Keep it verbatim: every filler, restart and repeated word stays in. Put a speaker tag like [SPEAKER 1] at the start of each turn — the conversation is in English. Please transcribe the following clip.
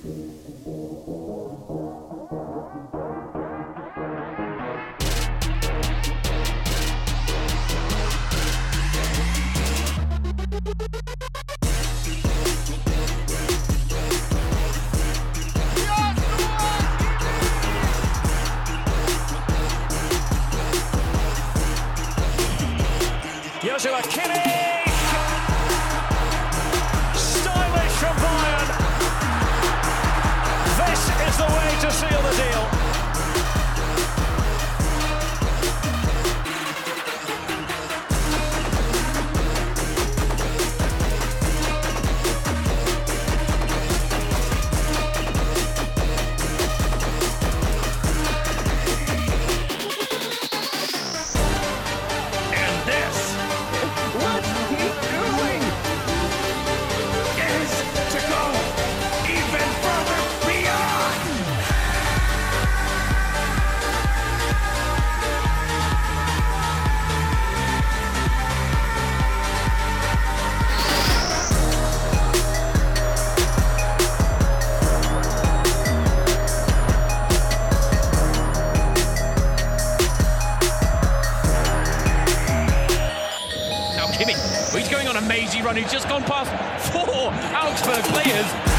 [SPEAKER 1] Joshua Kimmich! Stylish from Bayern. This is the way to seal the deal.
[SPEAKER 2] Kimmich, he's going on a mazy run. He's just gone past four Augsburg players.